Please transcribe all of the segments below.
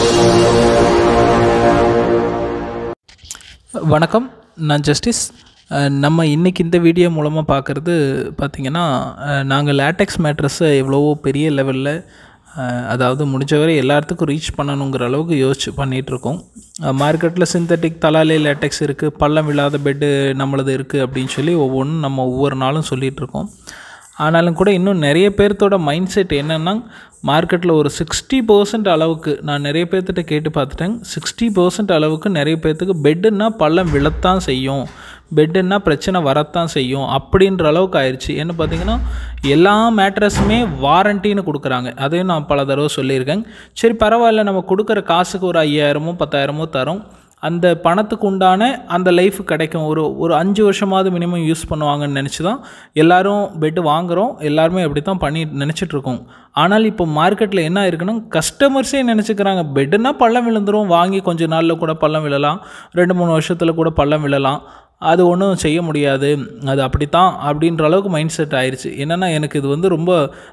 வணக்கம், நான் ஜஸ்டிஸ். நம்ம இன்றைக்கி இந்த வீடியோ மூலமாக பார்க்குறது பார்த்திங்கன்னா, நாங்கள் லேட்டெக்ஸ் மேட்ரஸை எவ்வளவோ பெரிய லெவலில், அதாவது முடிஞ்சவரை எல்லாத்துக்கும் ரீச் பண்ணணுங்கிற அளவுக்கு யோசிச்சு பண்ணிகிட்ருக்கோம். மார்க்கெட்டில் சிந்தட்டிக் தலாலே லேட்டெக்ஸ் இருக்குது, பள்ளம் விழாத பெட்டு நம்மளது இருக்குது அப்படின்னு சொல்லி ஒவ்வொன்றும் நம்ம ஒவ்வொரு நாளும் சொல்லிகிட்ருக்கோம். ஆனாலும் கூட இன்னும் நிறைய பேர்த்தோட மைண்ட் செட் என்னென்னா, மார்க்கெட்டில் ஒரு 60% அளவுக்கு நான் நிறைய பேர்த்திட்ட கேட்டு பார்த்துட்டேன். 60% அளவுக்கு நிறைய பேர்த்துக்கு பெட்டுன்னா பள்ளம் விழத்தான் செய்யும், பெட்டுன்னா பிரச்சனை வரத்தான் செய்யும் அப்படின்ற அளவுக்கு ஆயிடுச்சு. என்ன பார்த்திங்கன்னா, எல்லா மேட்ரஸுமே வாரண்டின்னு கொடுக்குறாங்க. அதையும் நான் பல தடவை சொல்லியிருக்கேன். சரி பரவாயில்ல, நம்ம கொடுக்குற காசுக்கு ஒரு 5000 10,000 தரோம், அந்த பணத்துக்கு உண்டான அந்த லைஃப் கிடைக்கும். ஒரு 5 வருஷமாவது மினிமம் யூஸ் பண்ணுவாங்கன்னு நினச்சி தான் எல்லோரும் பெட்டு வாங்குகிறோம். எல்லாருமே அப்படி தான் பண்ணி நினச்சிட்ருக்கோம். ஆனால் இப்போ மார்க்கெட்டில் என்ன இருக்குன்னா, கஸ்டமர்ஸே நினச்சிக்கிறாங்க பெட்டுன்னா பள்ளம் விழுந்துடும், வாங்கி கொஞ்சம் நாளில் கூட பள்ளம் விழலாம், 2-3 வருஷத்தில் கூட பள்ளம் விழலாம், அது ஒன்றும் செய்ய முடியாது, அது அப்படித்தான் அப்படின்ற அளவுக்கு மைண்ட் செட் ஆயிடுச்சு. என்னென்னா, எனக்கு இது ரொம்ப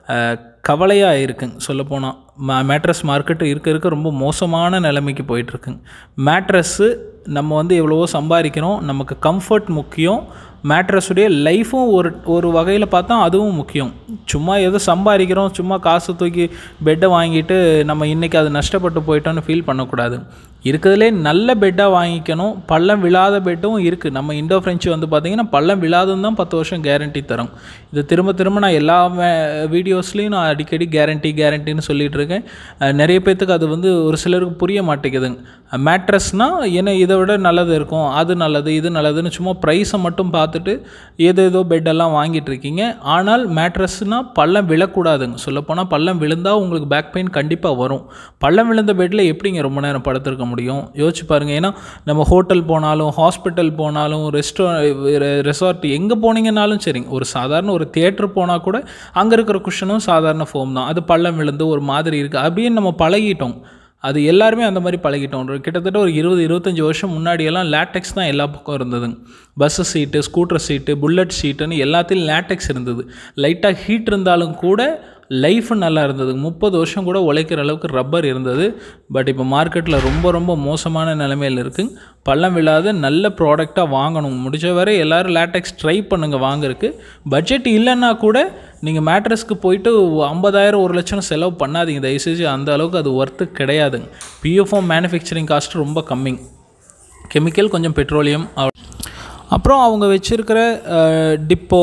கவலையாக இருக்குங்க. சொல்லப்போனால் மேட்ரஸ் மார்க்கெட்டு இருக்க ரொம்ப மோசமான நிலைமைக்கு போயிட்டுருக்குங்க. மேட்ரஸ்ஸு நம்ம எவ்வளவோ சம்பாதிக்கிறோம், நமக்கு கம்ஃபர்ட் முக்கியம், மேட்ரஸுடைய லைஃப்பும் ஒரு வகையில் பார்த்தா அதுவும் முக்கியம். சும்மா ஏதோ சம்பாதிக்கிறோம், சும்மா காசு தூக்கி பெட்டை வாங்கிட்டு நம்ம இன்றைக்கி அது நஷ்டப்பட்டு போயிட்டோன்னு ஃபீல் பண்ணக்கூடாது. இருக்கிறதுலே நல்ல பெட்டாக வாங்கிக்கணும். பள்ளம் விழாத பெட்டும் இருக்குது. நம்ம இண்டோஃப்ரென்ச் பார்த்திங்கன்னா பள்ளம் விழாதுன்னு தான் 10 வருஷம் கேரண்டி தரும். இது திரும்ப நான் எல்லா வீடியோஸ்லேயும் நான் அடிக்கடி கேரண்டின்னு சொல்லிகிட்டு இருக்கேன். நிறைய பேர்த்துக்கு அது ஒரு சிலருக்கு புரிய மாட்டேங்குதுங்க. மேட்ரஸ்னால் என்ன, இதை விட நல்லது இருக்கும், அது நல்லது இது நல்லதுன்னு சும்மா ப்ரைஸை மட்டும் பார்த்துட்டு ஏதோ பெட்டெல்லாம் வாங்கிட்டு இருக்கீங்க. ஆனால் மேட்ரஸ்னால் பள்ளம் விழக்கூடாதுங்க. சொல்லப்போனால் பள்ளம் விழுந்தால் உங்களுக்கு பேக் பெயின் கண்டிப்பாக வரும். பள்ளம் விழுந்த பெட்டில் எப்படிங்க ரொம்ப நேரம் படுத்திருக்க முடியும்? யோசிச்சு பாருங்கள். ஏன்னா நம்ம ஹோட்டல் போனாலும், ஹாஸ்பிட்டல் போனாலும், ரெசார்ட் எங்கே போனீங்கன்னாலும் சரிங்க, ஒரு சாதாரண ஒரு தியேட்டர் போனால் கூட அங்கே இருக்கிற குஷனும் சாதாரண ஃபோம் தான். அது பள்ளம் விழுந்து ஒரு மாதிரி இருக்குது அப்படின்னு நம்ம பழகிட்டோம். அது எல்லாருமே அந்த மாதிரி பழகிட்டோம். கிட்டத்தட்ட ஒரு 20-25 வருஷம் முன்னாடியெல்லாம் லேட்டெக்ஸ் தான் எல்லா பக்கம் இருந்ததுங்க. Bus seat, scooter seat, bullet சீட்டுன்னு எல்லாத்தையும் லேட்டெக்ஸ் இருந்தது. லைட்டாக ஹீட் இருந்தாலும் கூட லைஃபு நல்லா இருந்தது. 30 வருஷம் கூட உழைக்கிற அளவுக்கு ரப்பர் இருந்தது. பட் இப்போ மார்க்கெட்டில் ரொம்ப மோசமான நிலைமையில் இருக்குங்க. பள்ளம் விழாத நல்ல ப்ராடக்டாக வாங்கணும். முடிஞ்ச வரை எல்லோரும் லேட்டெக்ஸ் ட்ரை பண்ணுங்கள் வாங்குறதுக்கு. பட்ஜெட் இல்லைன்னா கூட நீங்கள் மேட்ரஸ்க்கு போயிட்டு 50,000 1 லட்சம் செலவு பண்ணாதீங்க தயவுசெய்து. அந்த அளவுக்கு அது ஒர்த்து கிடையாதுங்க. பிஎஃப்ஓம் மேனுஃபேக்சரிங் காஸ்ட் ரொம்ப கம்மிங், கெமிக்கல் கொஞ்சம் பெட்ரோலியம், அப்புறம் அவங்க வச்சுருக்கிற டிப்போ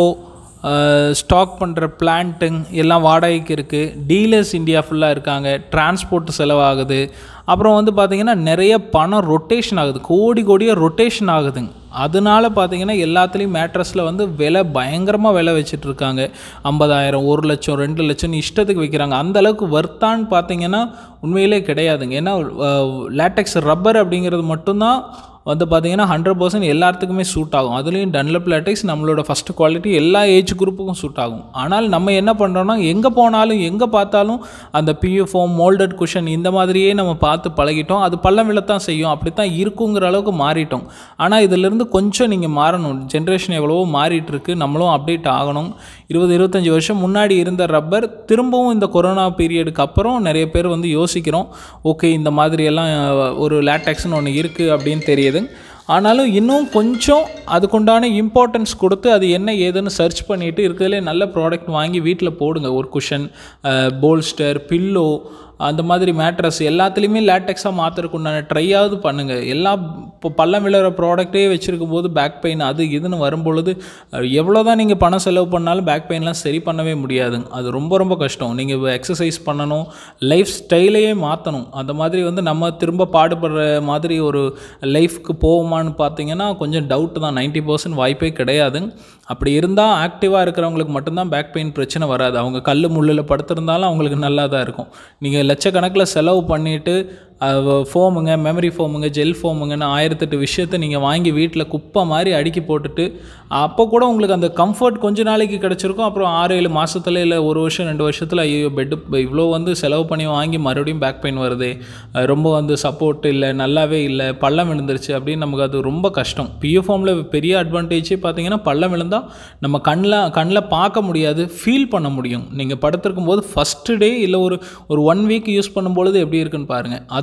ஸ்டாக் பண்ணுற பிளான்ட்டுங்க எல்லாம் வாடகைக்கு இருக்குது. டீலர்ஸ் இந்தியா ஃபுல்லாக இருக்காங்க, டிரான்ஸ்போர்ட் செலவாகுது. அப்புறம் பார்த்திங்கன்னா நிறைய பணம் ரொட்டேஷன் ஆகுது, கோடியாக ரொட்டேஷன் ஆகுதுங்க. அதனால பார்த்திங்கன்னா எல்லாத்துலேயும் மேட்ரஸில் விலை பயங்கரமாக விலை வச்சிட்ருக்காங்க. 50,000 1 லட்சம் 2 லட்சம் இஷ்டத்துக்கு வைக்கிறாங்க. அந்தளவுக்கு வர்த்தான்னு பார்த்திங்கன்னா உண்மையிலே கிடையாதுங்க. ஏன்னா லேட்டெக்ஸ் ரப்பர் அப்படிங்கிறது மட்டும்தான் பார்த்திங்கன்னா 100% எல்லாத்துக்குமே சூட் ஆகும். அதுலேயும் டன்லப் லேட்டெக்ஸ் நம்மளோட ஃபஸ்ட்டு குவாலிட்டி எல்லா ஏஜ் குரூப்புக்கும் சூட் ஆகும். ஆனால் நம்ம என்ன பண்ணுறோன்னா, எங்கே போனாலும் எங்கே பார்த்தாலும் அந்த பிஎஃப்ஓம் மோல்டட் குஷன் இந்த மாதிரியே நம்ம பார்த்து பழகிட்டோம். அது பள்ளம் விழத்தான் செய்யும், அப்படித்தான் இருக்குங்கிற அளவுக்கு மாறிட்டோம். ஆனால் இதிலிருந்து கொஞ்சம் நீங்கள் மாறணும். ஜென்ரேஷன் எவ்வளவோ மாறிட்டுருக்கு, நம்மளும் அப்டேட் ஆகணும். 20-25 வருஷம் முன்னாடி இருந்த ரப்பர் திரும்பவும் இந்த கொரோனா பீரியடுக்கு அப்புறம் நிறைய பேர் யோசிக்கிறோம், ஓகே இந்த மாதிரியெல்லாம் ஒரு லேட்டெக்ஸ்னு ஒன்று இருக்குது அப்படின்னு தெரியுது. ஆனாலும் இன்னும் கொஞ்சம் அதுக்குண்டான இம்பார்ட்டன்ஸ் கொடுத்து அது என்ன ஏதுன்னு சர்ச் பண்ணிவிட்டு இருக்கிறதுலே நல்ல ப்ராடக்ட் வாங்கி வீட்டில் போடுங்க. ஒரு குஷன், போல்ஸ்டர், பில்லோ, அந்த மாதிரி மேட்ரஸ் எல்லாத்துலேயுமே லேட்டெக்ஸாக மாற்றுறதுக்கு உண்டான ட்ரையாவது பண்ணுங்கள். இப்போ பள்ளம் விழுற ப்ராடக்டே வச்சுருக்கும் போது பேக் பெயின் அது இதுன்னு வரும்பொழுது எவ்வளோ தான் நீங்கள் பணம் செலவு பண்ணாலும் பேக் பெயின்லாம் சரி பண்ணவே முடியாதுங்க. அது ரொம்ப கஷ்டம். நீங்கள் எக்ஸசைஸ் பண்ணணும், லைஃப் ஸ்டைலையே மாற்றணும். அந்த மாதிரி நம்ம திரும்ப பாடுபடுற மாதிரி ஒரு லைஃப்க்கு போவோமான்னு பார்த்தீங்கன்னா கொஞ்சம் டவுட்டு தான். 90% வாய்ப்பே கிடையாதுங்க. அப்படி இருந்தால் ஆக்டிவாக இருக்கிறவங்களுக்கு மட்டும்தான் பேக் பெயின் பிரச்சனை வராது. அவங்க கல் முள்ளில் படுத்திருந்தாலும் அவங்களுக்கு நல்லா தான் இருக்கும். நீங்கள் லட்சக்கணக்கில் செலவு பண்ணிவிட்டு ஃபோமுங்க, மெமரி ஃபோமுங்க, ஜெல் ஃபோமுங்கன்னு 1008 விஷயத்தை நீங்கள் வாங்கி வீட்டில் குப்பை மாதிரி அடுக்கி போட்டுட்டு அப்போ கூட உங்களுக்கு அந்த கம்ஃபர்ட் கொஞ்ச நாளைக்கு கிடச்சிருக்கும். அப்புறம் 6-7 மாதத்துல இல்லை 1 வருஷம் 2 வருஷத்தில் ஐயோ பெட்டு இவ்வளோ செலவு பண்ணி வாங்கி மறுபடியும் பேக் பெயின் வருது, ரொம்ப சப்போர்ட் இல்லை, நல்லாவே இல்லை, பள்ளம் விழுந்துருச்சு அப்படின்னு நமக்கு அது ரொம்ப கஷ்டம். பிஎஃப்ஓமில் பெரிய அட்வான்டேஜே பார்த்தீங்கன்னா பள்ளம் விழுந்தால் நம்ம கண்ணில் பார்க்க முடியாது, ஃபீல் பண்ண முடியும். நீங்கள் படுத்திருக்கும் போது ஃபஸ்ட்டு டே இல்லை ஒரு 1 வீக் யூஸ் பண்ணும்பொழுது எப்படி இருக்குன்னு பாருங்கள். அதுக்கு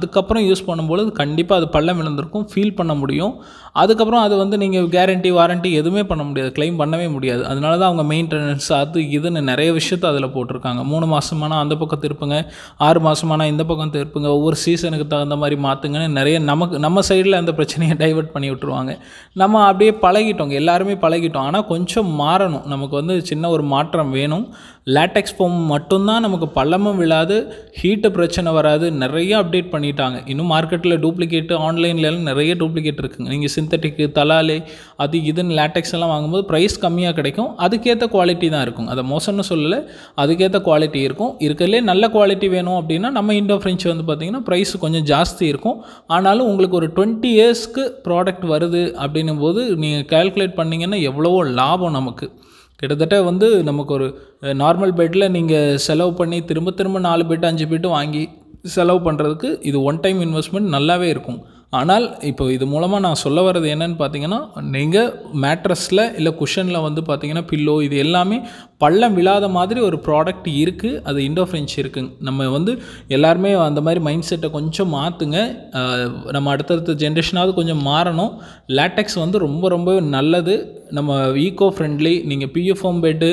அதுக்கப்புறம் யூஸ் பண்ணும்போது கண்டிப்பாக அது பள்ளம் விழுந்திருக்கும், ஃபீல் பண்ண முடியும். அதுக்கப்புறம் அது வந்து நீங்கள் கேரண்டி வாரண்ட்டி எதுவுமே பண்ண முடியாது, க்ளைம் பண்ணவே முடியாது. அதனால தான் அவங்க மெயின்டெனன்ஸ் அது இதுன்னு நிறைய விஷயத்தை அதில் போட்டிருக்காங்க. 3 மாதமானா அந்த பக்கம் திருப்புங்க, 6 மாதமானா இந்த பக்கம் திருப்புங்க, ஒவ்வொரு சீசனுக்கு தகுந்த மாதிரி மாற்றுங்கன்னு நிறைய நம்ம சைடில் அந்த பிரச்சனையை டைவெர்ட் பண்ணி விட்டுருவாங்க. நம்ம அப்படியே பழகிட்டோங்க, எல்லாருமே பழகிட்டோம். ஆனால் கொஞ்சம் மாறணும், நமக்கு வந்து சின்ன ஒரு மாற்றம் வேணும். லேட்டெக்ஸ் ஃபோம் மட்டும்தான் நமக்கு பள்ளமும் விழாது, ஹீட்டு பிரச்சனை வராது. நிறைய அப்டேட் பண்ணிட்டாங்க. இன்னும் மார்க்கெட்டில் டூப்ளிகேட்டு ஆன்லைன்லாம் நிறைய டூப்ளிகேட் இருக்குங்க. நீங்கள் சிந்தட்டிக்கு தலாலே அது இதுன்னு லேட்டெக்ஸ் எல்லாம் வாங்கும்போது ப்ரைஸ் கம்மியாக கிடைக்கும், அதுக்கேற்ற குவாலிட்டி தான் இருக்கும். அதை மோசம்னு சொல்லலை, அதுக்கேற்ற குவாலிட்டி இருக்கும். இருக்கிறதுலே நல்ல குவாலிட்டி வேணும் அப்படின்னா நம்ம இண்டோஃப்ரெஞ்ச் வந்து பார்த்திங்கன்னா ப்ரைஸ் கொஞ்சம் ஜாஸ்தி இருக்கும். ஆனாலும் உங்களுக்கு ஒரு 20 இயர்ஸ்க்கு ப்ராடக்ட் வருது அப்படின்னும் போது நீங்கள் கால்குலேட் பண்ணிங்கன்னா எவ்வளவோ லாபம் நமக்கு. கிட்டத்தட்ட வந்து நமக்கு ஒரு நார்மல் பெட்டில் நீங்கள் செலவு பண்ணி திரும்ப 4 பெட் 5 பெட்டு வாங்கி செலவு பண்ணுறதுக்கு இது ஒன் டைம் இன்வெஸ்ட்மெண்ட் நல்லாவே இருக்கும். ஆனால் இப்போ இது மூலமாக நான் சொல்ல வர்றது என்னென்னு பார்த்தீங்கன்னா, நீங்கள் மேட்ரஸில் இல்லை குஷனில் வந்து பார்த்தீங்கன்னா பில்லோ இது எல்லாமே பள்ளம் விழாத மாதிரி ஒரு ப்ராடக்ட் இருக்குது, அது இண்டோஃப்ரெஞ்ச் இருக்குங்க. நம்ம வந்து எல்லாருமே அந்த மாதிரி மைண்ட் செட்டை கொஞ்சம் மாற்றுங்க. நம்ம அடுத்தடுத்த ஜென்ரேஷனாவது கொஞ்சம் மாறணும். லேட்டெக்ஸ் வந்து ரொம்ப நல்லது, நம்ம ஈகோ ஃப்ரெண்ட்லி. நீங்கள் PFM bed,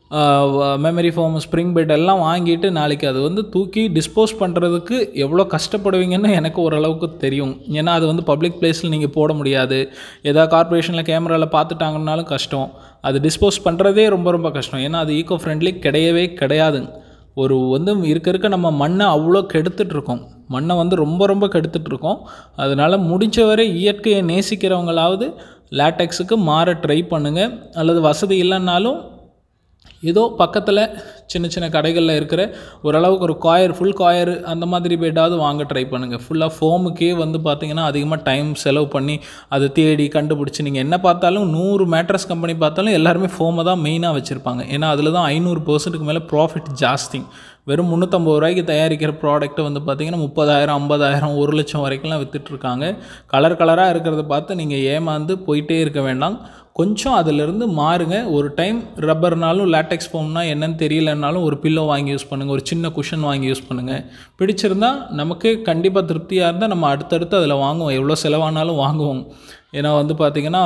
memory foam, spring bed எல்லாம் வாங்கிட்டு நாளைக்கு அது வந்து தூக்கி டிஸ்போஸ் பண்ணுறதுக்கு எவ்வளோ கஷ்டப்படுவீங்கன்னு எனக்கு ஓரளவுக்கு தெரியும். ஏன்னா அது வந்து பப்ளிக் பிளேஸில் நீங்கள் போட முடியாது, ஏதாவது கார்பரேஷனில் கேமராவில் பார்த்துட்டாங்கன்னாலும் கஷ்டம். அது டிஸ்போஸ் பண்ணுறதே ரொம்ப கஷ்டம். ஏன்னா அது ஈகோ ஃப்ரெண்ட்லி கிடையவே கிடையாதுங்க. ஒரு வந்து இருக்க நம்ம மண்ணை அவ்வளோ கெடுத்துட்ருக்கோம், மண்ணை வந்து ரொம்ப கெடுத்துட்ருக்கோம். அதனால் முடிஞ்ச வரை இயற்கையை நேசிக்கிறவங்களாவது லேட்டெக்ஸுக்கு மாற ட்ரை பண்ணுங்கள். அல்லது வசதி இல்லைன்னாலும் ஏதோ பக்கத்தில் சின்ன கடைகளில் இருக்கிற ஓரளவுக்கு ஒரு காயர், ஃபுல் காயர் அந்த மாதிரி பெட்டாவது வாங்க ட்ரை பண்ணுங்கள். ஃபுல்லாக ஃபோமுக்கே வந்து பார்த்திங்கன்னா அதிகமாக டைம் செலவு பண்ணி அதை தேடி கண்டுபிடிச்சி, நீங்கள் என்ன பார்த்தாலும் 100 மேட்ரஸ் கம்பெனி பார்த்தாலும் எல்லாருமே ஃபோமை தான் மெயினாக வச்சுருப்பாங்க. ஏன்னா அதில் தான் 500% மேலே ப்ராஃபிட் ஜாஸ்தி. வெறும் 350 ரூபாய்க்கு தயாரிக்கிற ப்ராடக்ட்டை வந்து பார்த்திங்கன்னா 30,000, 50,000, 1 லட்சம் வரைக்கும்லாம் விற்றுட்ருக்காங்க. கலராக இருக்கிறத பார்த்து நீங்கள் ஏமாந்து போயிட்டே இருக்க வேண்டாம். கொஞ்சம் அதிலிருந்து மாறுங்க. ஒரு டைம் ரப்பர்னாலும் லேட்டெக்ஸ் ஃபோம்னா என்னன்னு தெரியலனாலும் ஒரு பில்லோ வாங்கி யூஸ் பண்ணுங்கள், ஒரு சின்ன குஷன் வாங்கி யூஸ் பண்ணுங்கள். பிடிச்சிருந்தால் நமக்கு கண்டிப்பாக திருப்தியாக இருந்தால் நம்ம அடுத்தடுத்து அதில் வாங்குவோம், எவ்வளோ செலவானாலும் வாங்குவோம். ஏன்னா வந்து பார்த்திங்கன்னா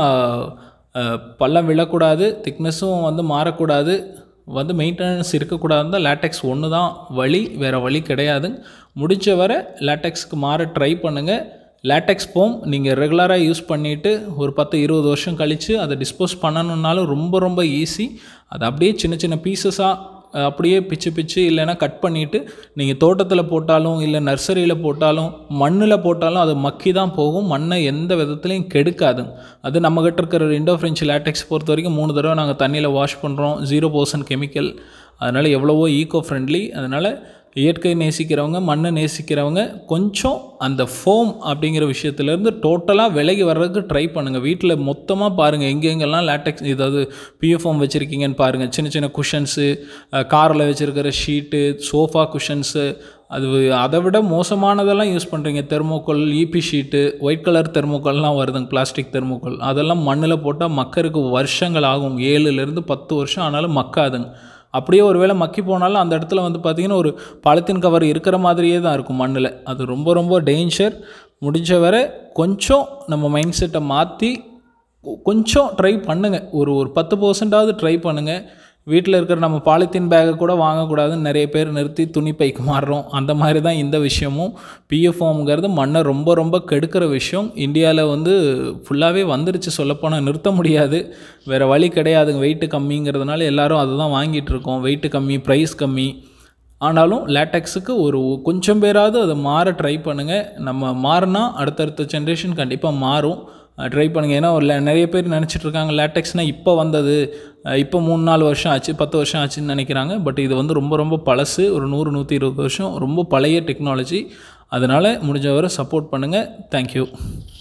பள்ளம் விழக்கூடாது, திக்னஸும் வந்து மாறக்கூடாது, வந்து மெயின்டெனன்ஸ் இருக்கக்கூடாது தான் லேட்டெக்ஸ் ஒன்று தான் வழி, வேறு வழி கிடையாது. முடிஞ்ச வரை லேட்டெக்ஸுக்கு மாற ட்ரை பண்ணுங்கள். லேட்டெக்ஸ் ஃபோம் நீங்கள் ரெகுலராக யூஸ் பண்ணிவிட்டு ஒரு 10-20 வருஷம் கழித்து அதை டிஸ்போஸ் பண்ணணுன்னாலும் ரொம்ப ஈஸி. அது அப்படியே சின்ன பீசஸாக அப்படியே பிச்சு இல்லைன்னா கட் பண்ணிவிட்டு நீங்கள் தோட்டத்தில் போட்டாலும் இல்லை நர்சரியில் போட்டாலும் மண்ணில் போட்டாலும் அது மக்கி தான் போகும், மண்ணை எந்த விதத்துலையும் கெடுக்காது. அது நம்மகிட்ட இருக்கிற இண்டோஃப்ரெஞ்ச் லேட்டெக்ஸ் பொறுத்த வரைக்கும் 3 தடவை நாங்கள் தண்ணியில் வாஷ் பண்ணுறோம், 0% கெமிக்கல். அதனால் எவ்வளவோ ஈகோ ஃப்ரெண்ட்லி. அதனால் இயற்கை நேசிக்கிறவங்க, மண்ணை நேசிக்கிறவங்க கொஞ்சம் அந்த ஃபோம் அப்படிங்கிற விஷயத்துலேருந்து டோட்டலாக விலகி வர்றதுக்கு ட்ரை பண்ணுங்கள். வீட்டில் மொத்தமாக பாருங்கள், எங்கெங்கெல்லாம் லேட்டெக்ஸ் ஏதாவது பிஎஃப்எம் வச்சுருக்கீங்கன்னு பாருங்கள். சின்ன குஷன்ஸு, காரில் வச்சுருக்கிற ஷீட்டு, சோஃபா குஷன்ஸு, அது அதை விட மோசமானதெல்லாம் யூஸ் பண்ணுறீங்க. Thermocol, EP sheet, white colour தெர்மோக்கோல்லாம் வருதுங்க, பிளாஸ்டிக் தெர்மோக்கோல். அதெல்லாம் மண்ணில் போட்டால் மக்கருக்கு வருஷங்கள் ஆகும், 7லேருந்து 10 வருஷம் ஆனாலும் மக்காதுங்க. அப்படியே ஒரு வேளை மக்கி போனாலும் அந்த இடத்துல வந்து பார்த்திங்கன்னா ஒரு பாலித்தீன் கவர் இருக்கிற மாதிரியே தான் இருக்கும் மண்ணில். அது ரொம்ப டேஞ்சர். முடிஞ்ச வரை கொஞ்சம் நம்ம மைண்ட் செட்டை மாற்றி கொஞ்சம் ட்ரை பண்ணுங்கள். ஒரு 10%ஆவது ட்ரை பண்ணுங்கள். வீட்டில் இருக்கிற நம்ம பாலித்தீன் பேக்கை கூட வாங்கக்கூடாதுன்னு நிறைய பேர் நிறுத்தி துணி பைக்கு மாறுறோம். அந்த மாதிரி தான் இந்த விஷயமும். பிஎஃப்ஓம்ங்கிறது மண்ணை ரொம்ப கெடுக்கிற விஷயம். இந்தியாவில் வந்து ஃபுல்லாகவே வந்துருச்சு, சொல்லப்போனால் நிறுத்த முடியாது, வேறு வழி கிடையாதுங்க. வெயிட்டு கம்மிங்கிறதுனால எல்லோரும் அதை தான் வாங்கிட்டுருக்கோம். வெயிட்டு கம்மி, ப்ரைஸ் கம்மி. ஆனாலும் லேட்டெக்ஸுக்கு ஒரு கொஞ்சம் பேராவது அதை மாற ட்ரை பண்ணுங்கள். நம்ம மாறினா அடுத்தடுத்த ஜென்ரேஷன் கண்டிப்பாக மாறும். ட்ரை பண்ணுங்கள். ஏன்னா நிறைய பேர் நினச்சிட்ருக்காங்க லேட்டெக்ஸ்னால் இப்போ வந்தது, இப்போ 3-4 வருஷம் ஆச்சு, 10 வருஷம் ஆச்சுன்னு நினைக்கிறாங்க. பட் இது வந்து ரொம்ப பழசு, ஒரு 100-120 வருஷம், ரொம்ப பழைய டெக்னாலஜி. அதனால் முடிஞ்ச வரை சப்போர்ட் பண்ணுங்கள். தேங்க்யூ.